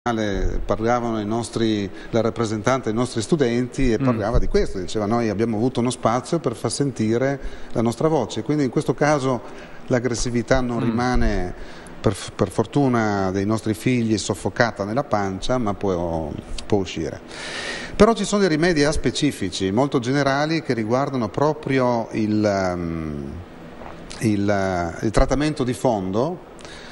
parlavano la rappresentante dei nostri studenti e parlava di questo, diceva noi abbiamo avuto uno spazio per far sentire la nostra voce, quindi in questo caso l'aggressività non rimane per fortuna dei nostri figli soffocata nella pancia, ma può uscire. Però ci sono dei rimedi specifici, molto generali, che riguardano proprio il trattamento di fondo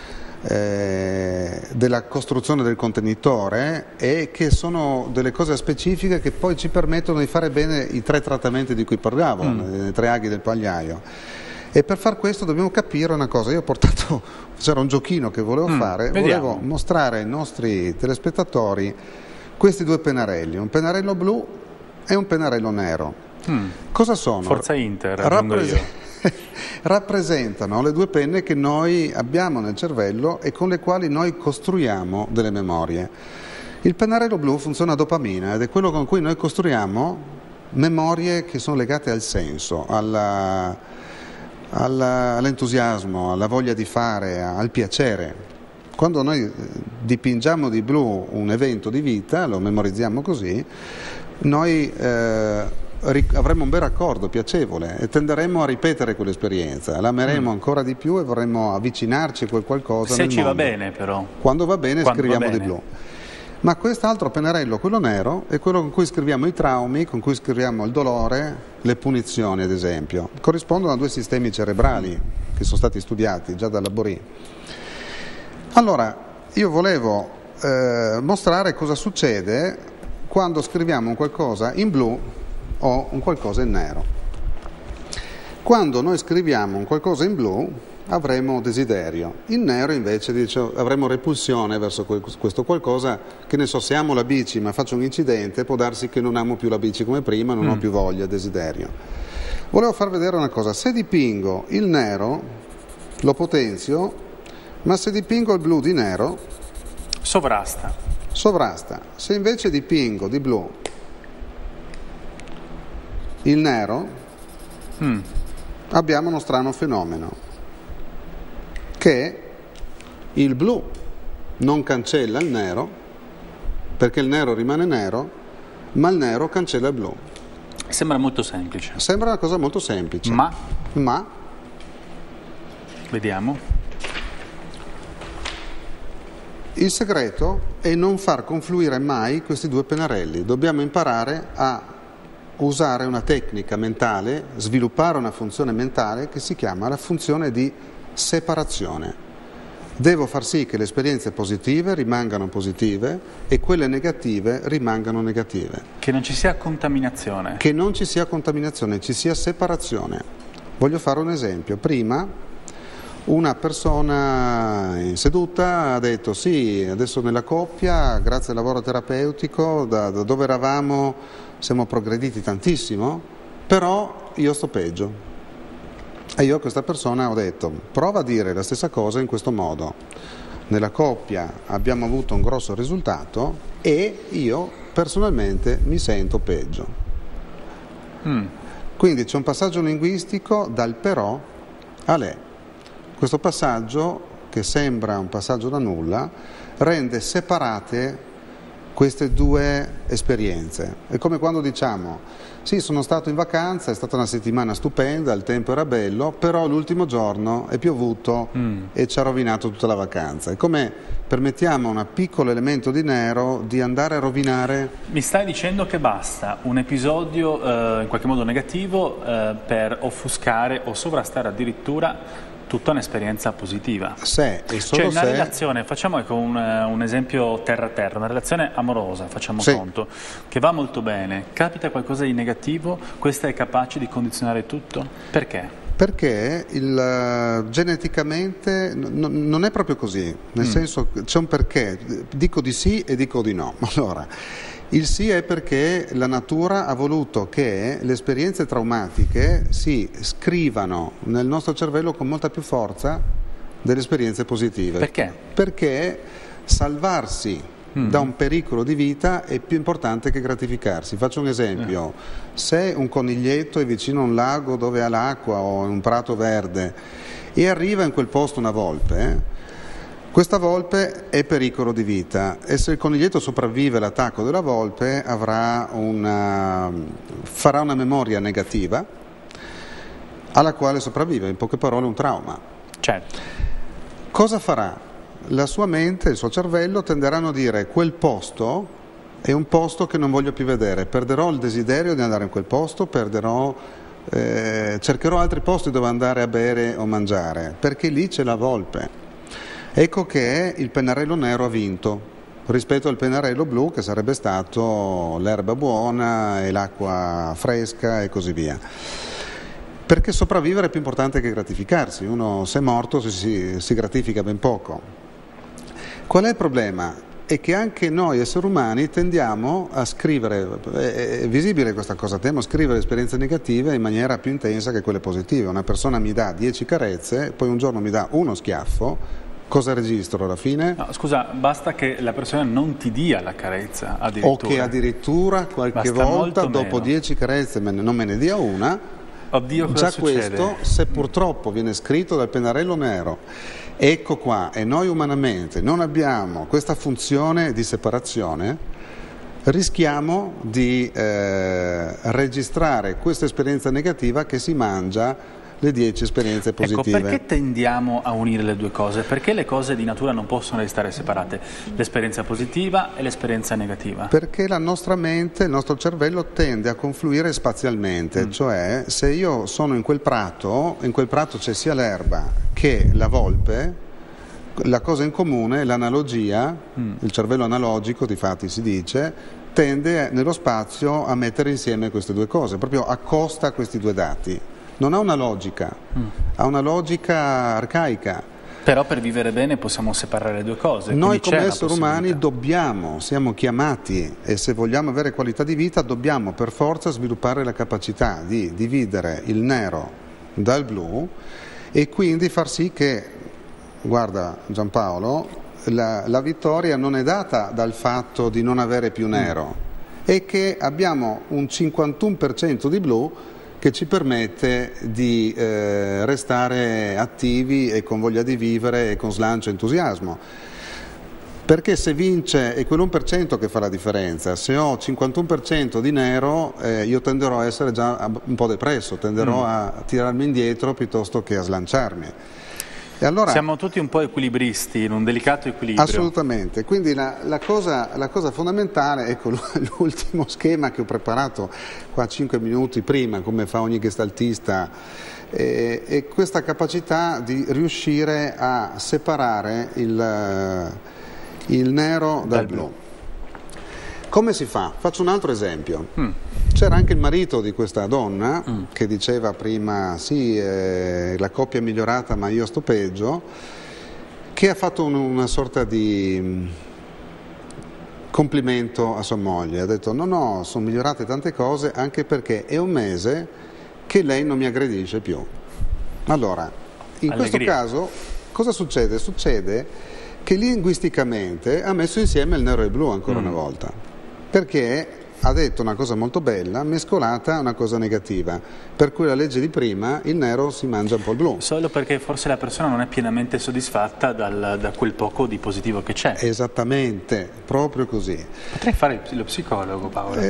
della costruzione del contenitore, e che sono delle cose specifiche che poi ci permettono di fare bene i 3 trattamenti di cui parlavo, le 3 aghi del pagliaio. E per far questo dobbiamo capire una cosa. Io ho portato, c'era un giochino che volevo fare, volevo mostrare ai nostri telespettatori questi 2 pennarelli, un pennarello blu e un pennarello nero. Cosa sono? Forza Inter, aggiungo io. Rappresentano le 2 penne che noi abbiamo nel cervello e con le quali noi costruiamo delle memorie. Il pennarello blu funziona a dopamina ed è quello con cui noi costruiamo memorie che sono legate al senso, all'entusiasmo, alla voglia di fare, al piacere. Quando noi dipingiamo di blu un evento di vita, lo memorizziamo così, noi avremo un bel raccordo piacevole e tenderemo a ripetere quell'esperienza, l'ameremo ancora di più e vorremmo avvicinarci a quel qualcosa se nel ci mondo. Va bene però. Quando va bene scriviamo di blu. Ma quest'altro pennarello, quello nero, è quello con cui scriviamo i traumi, con cui scriviamo il dolore, le punizioni ad esempio. Corrispondono a 2 sistemi cerebrali che sono stati studiati già da Laborie. Allora, io volevo mostrare cosa succede quando scriviamo un qualcosa in blu o un qualcosa in nero. Quando noi scriviamo un qualcosa in blu avremo desiderio, in nero invece avremo repulsione verso questo qualcosa, che ne so, se amo la bici ma faccio un incidente può darsi che non amo più la bici come prima, non ho più voglia, desiderio. Volevo far vedere una cosa: se dipingo il nero lo potenzio, ma se dipingo il blu di nero sovrasta. Se invece dipingo di blu il nero abbiamo uno strano fenomeno, che il blu non cancella il nero, perché il nero rimane nero, ma il nero cancella il blu. Sembra molto semplice. Sembra una cosa molto semplice. Ma vediamo. Il segreto è non far confluire mai questi 2 pennarelli. Dobbiamo imparare a usare una tecnica mentale, sviluppare una funzione mentale che si chiama la funzione di separazione. Devo far sì che le esperienze positive rimangano positive e quelle negative rimangano negative. Che non ci sia contaminazione. Che non ci sia contaminazione, ci sia separazione. Voglio fare un esempio. Prima una persona seduta ha detto sì, adesso nella coppia, grazie al lavoro terapeutico, da dove eravamo siamo progrediti tantissimo, però io sto peggio. E io a questa persona ho detto: prova a dire la stessa cosa in questo modo. Nella coppia abbiamo avuto un grosso risultato e io personalmente mi sento peggio. Quindi c'è un passaggio linguistico dal però a le. Questo passaggio, che sembra un passaggio da nulla, rende separate queste 2 esperienze. È come quando diciamo: sì, sono stato in vacanza, è stata una settimana stupenda, il tempo era bello, però l'ultimo giorno è piovuto e ci ha rovinato tutta la vacanza. È come permettiamo a un piccolo elemento di nero di andare a rovinare. Mi stai dicendo che basta un episodio in qualche modo negativo per offuscare o sovrastare addirittura tutta un'esperienza positiva. Cioè una relazione, facciamo ecco un esempio terra-terra, una relazione amorosa, facciamo conto, che va molto bene, capita qualcosa di negativo, questa è capace di condizionare tutto? Perché? Perché geneticamente non è proprio così, nel senso c'è un perché, dico di sì e dico di no. Allora, il sì è perché la natura ha voluto che le esperienze traumatiche si scrivano nel nostro cervello con molta più forza delle esperienze positive. Perché? Perché salvarsi da un pericolo di vita è più importante che gratificarsi. Faccio un esempio: se un coniglietto è vicino a un lago dove ha l'acqua o in un prato verde e arriva in quel posto una volpe, Questa volpe è pericolo di vita e se il coniglietto sopravvive all'attacco della volpe farà una memoria negativa alla quale sopravvive, in poche parole un trauma. Certo. Cosa farà? La sua mente, il suo cervello tenderanno a dire quel posto è un posto che non voglio più vedere, perderò il desiderio di andare in quel posto, cercherò altri posti dove andare a bere o mangiare, perché lì c'è la volpe. Ecco che il pennarello nero ha vinto rispetto al pennarello blu, che sarebbe stato l'erba buona e l'acqua fresca e così via. Perché sopravvivere è più importante che gratificarsi. Uno, se è morto, si gratifica ben poco. Qual è il problema? È che anche noi esseri umani tendiamo a scrivere, è visibile questa cosa, tendiamo a scrivere esperienze negative in maniera più intensa che quelle positive. Una persona mi dà 10 carezze, poi un giorno mi dà uno schiaffo. Cosa registro alla fine? No, scusa, basta che la persona non ti dia la carezza, addirittura. O che addirittura qualche volta dopo 10 carezze non me ne dia una. Oddio, cosa già succede? Questo, se purtroppo viene scritto dal pennarello nero, ecco qua, e noi umanamente non abbiamo questa funzione di separazione, rischiamo di registrare questa esperienza negativa che si mangia le 10 esperienze positive. Ecco, perché tendiamo a unire le due cose? Perché le cose di natura non possono restare separate? L'esperienza positiva e l'esperienza negativa? Perché la nostra mente, il nostro cervello tende a confluire spazialmente, cioè se io sono in quel prato c'è sia l'erba che la volpe, la cosa in comune, l'analogia, il cervello analogico, difatti si dice, tende nello spazio a mettere insieme queste due cose, proprio accosta questi due dati. Non ha una logica, ha una logica arcaica. Però per vivere bene possiamo separare le due cose. Noi come esseri umani siamo chiamati, e se vogliamo avere qualità di vita dobbiamo per forza sviluppare la capacità di dividere il nero dal blu e quindi far sì che, guarda Giampaolo, la vittoria non è data dal fatto di non avere più nero, è che abbiamo un 51% di blu che ci permette di restare attivi e con voglia di vivere e con slancio e entusiasmo. Perché se vince è quell'1% che fa la differenza. Se ho 51% di nero io tenderò a essere già un po' depresso, tenderò a tirarmi indietro piuttosto che a slanciarmi. E allora, siamo tutti un po' equilibristi, in un delicato equilibrio. Assolutamente, quindi la cosa fondamentale, ecco l'ultimo schema che ho preparato qua 5 minuti prima, come fa ogni gestaltista, è questa capacità di riuscire a separare il nero dal blu. Come si fa? Faccio un altro esempio. C'era anche il marito di questa donna che diceva prima sì, la coppia è migliorata ma io sto peggio, che ha fatto una sorta di complimento a sua moglie, ha detto no, sono migliorate tante cose anche perché è un mese che lei non mi aggredisce più. Allora, in questo caso cosa succede? Succede che linguisticamente ha messo insieme il nero e il blu ancora una volta, perché ha detto una cosa molto bella mescolata a una cosa negativa, per cui la legge di prima, il nero si mangia un po' il blu. Solo perché forse la persona non è pienamente soddisfatta da quel poco di positivo che c'è. Esattamente, proprio così. Potrei fare lo psicologo, Paolo,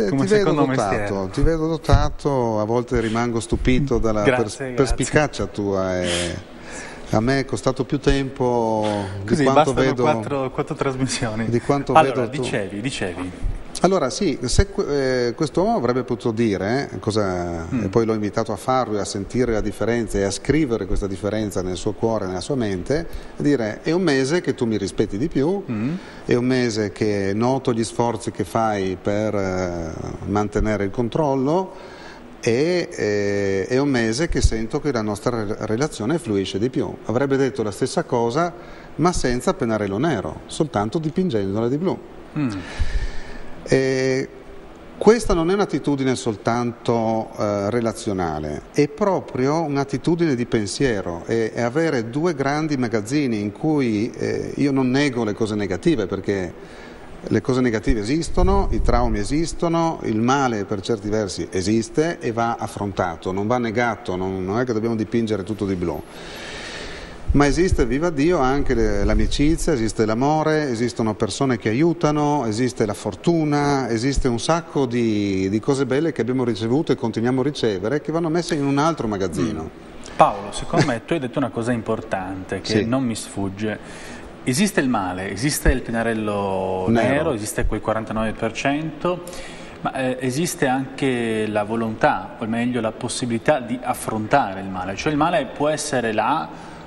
ti vedo dotato, a volte rimango stupito dalla perspicacia tua. A me è costato più tempo così, di quanto vedo. Quattro trasmissioni. Di quanto allora, vedo dicevi. Allora sì, se quest'uomo avrebbe potuto dire, e poi l'ho invitato a farlo e a sentire la differenza e a scrivere questa differenza nel suo cuore, nella sua mente, dire è un mese che tu mi rispetti di più, è un mese che noto gli sforzi che fai per mantenere il controllo, e è un mese che sento che la nostra relazione fluisce di più. Avrebbe detto la stessa cosa ma senza pennarello nero, soltanto dipingendola di blu. Questa non è un'attitudine soltanto relazionale, è proprio un'attitudine di pensiero, è avere due grandi magazzini in cui io non nego le cose negative, perché le cose negative esistono, i traumi esistono, il male per certi versi esiste e va affrontato, non va negato, non è che dobbiamo dipingere tutto di blu. Ma esiste, viva Dio, anche l'amicizia, esiste l'amore, esistono persone che aiutano, esiste la fortuna, esiste un sacco di cose belle che abbiamo ricevuto e continuiamo a ricevere che vanno messe in un altro magazzino. Paolo, secondo me tu hai detto una cosa importante che non mi sfugge. Esiste il male, esiste il pennarello nero, esiste quel 49%, ma esiste anche la volontà, o meglio la possibilità di affrontare il male. Cioè il male può essere là,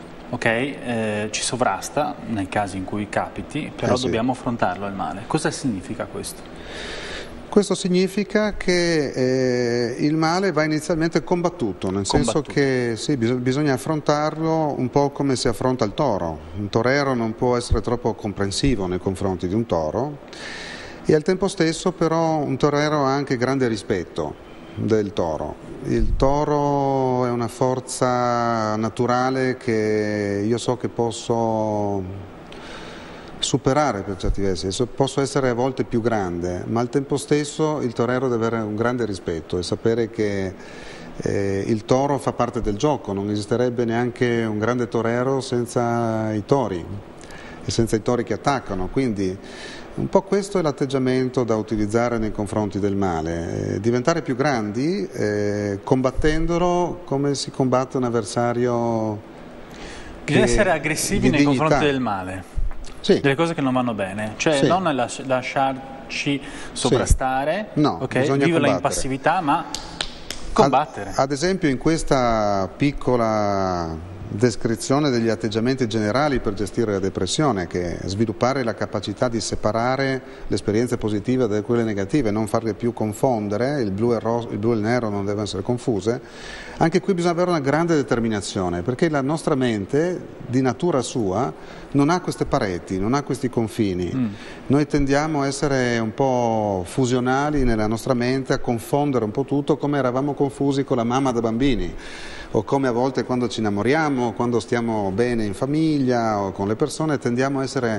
ci sovrasta nei casi in cui capiti, però dobbiamo affrontarlo il male. Cosa significa questo? Questo significa che il male va inizialmente combattuto, nel senso che bisogna affrontarlo un po' come si affronta il toro. Un torero non può essere troppo comprensivo nei confronti di un toro e al tempo stesso però un torero ha anche grande rispetto del toro. Il toro è una forza naturale che io so che posso superare per certi versi, posso essere a volte più grande, ma al tempo stesso il torero deve avere un grande rispetto e sapere che il toro fa parte del gioco, non esisterebbe neanche un grande torero senza i tori e senza i tori che attaccano, quindi un po' questo è l'atteggiamento da utilizzare nei confronti del male, diventare più grandi combattendolo come si combatte un avversario. Bisogna essere aggressivi nei confronti del male. Delle cose che non vanno bene, cioè non lasciarci sovrastare, vivere in passività, ma combattere. Ad esempio in questa piccola descrizione degli atteggiamenti generali per gestire la depressione, che è sviluppare la capacità di separare le esperienze positive da quelle negative, non farle più confondere, il blu e il nero non devono essere confuse, anche qui bisogna avere una grande determinazione, perché la nostra mente di natura sua non ha queste pareti, non ha questi confini. Noi tendiamo a essere un po' fusionali nella nostra mente, a confondere un po' tutto come eravamo confusi con la mamma da bambini, o come a volte quando ci innamoriamo, quando stiamo bene in famiglia o con le persone, tendiamo a essere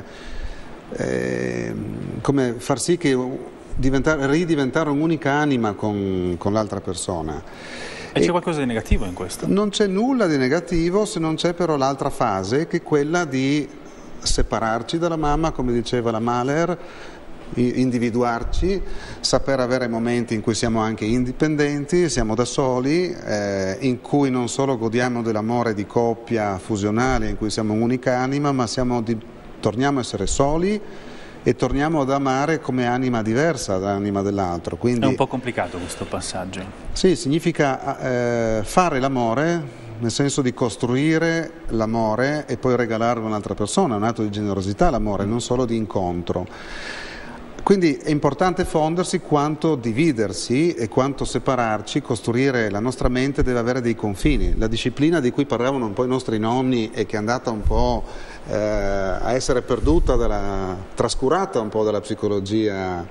come far sì che ridiventare un'unica anima con l'altra persona. E c'è qualcosa di negativo in questo? Non c'è nulla di negativo, se non c'è però l'altra fase, che è quella di separarci dalla mamma, come diceva la Mahler, individuarci, saper avere momenti in cui siamo anche indipendenti, siamo da soli, in cui non solo godiamo dell'amore di coppia fusionale, in cui siamo un'unica anima, ma torniamo a essere soli e torniamo ad amare come anima diversa dall'anima dell'altro. Quindi, è un po' complicato questo passaggio. Sì, significa fare l'amore, nel senso di costruire l'amore e poi regalarlo a un'altra persona, un atto di generosità l'amore, non solo di incontro. Quindi è importante fondersi quanto dividersi e quanto separarci, costruire la nostra mente deve avere dei confini. La disciplina di cui parlavano un po' i nostri nonni e che è andata un po' a essere perduta, trascurata un po' dalla psicologia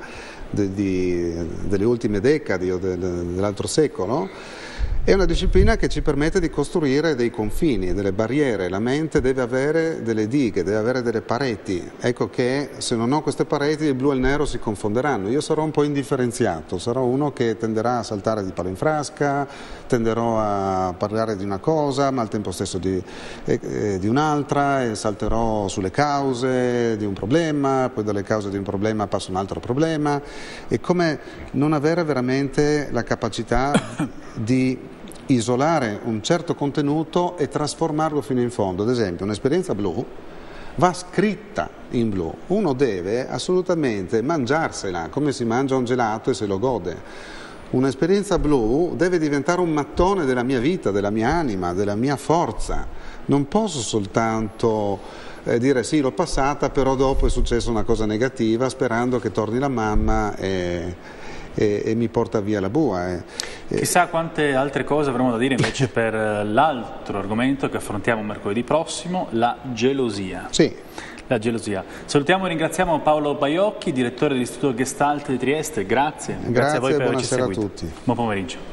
delle ultime decadi o dell'altro secolo, è una disciplina che ci permette di costruire dei confini, delle barriere. La mente deve avere delle dighe, deve avere delle pareti. Ecco che se non ho queste pareti il blu e il nero si confonderanno. Io sarò un po' indifferenziato, sarò uno che tenderà a saltare di palo in frasca, tenderò a parlare di una cosa ma al tempo stesso di un'altra, e salterò sulle cause di un problema, poi dalle cause di un problema passo a un altro problema. È come non avere veramente la capacità di isolare un certo contenuto e trasformarlo fino in fondo. Ad esempio, un'esperienza blu va scritta in blu, uno deve assolutamente mangiarsela come si mangia un gelato e se lo gode. Un'esperienza blu deve diventare un mattone della mia vita, della mia anima, della mia forza. Non posso soltanto dire sì, l'ho passata, però dopo è successa una cosa negativa, sperando che torni la mamma e mi porta via la bua. Chissà quante altre cose avremo da dire invece per l'altro argomento che affrontiamo mercoledì prossimo, la gelosia. Sì. La gelosia. Salutiamo e ringraziamo Paolo Baiocchi, direttore dell'Istituto Gestalt di Trieste. Grazie a voi per averci seguito. Buonasera a tutti. Buon pomeriggio.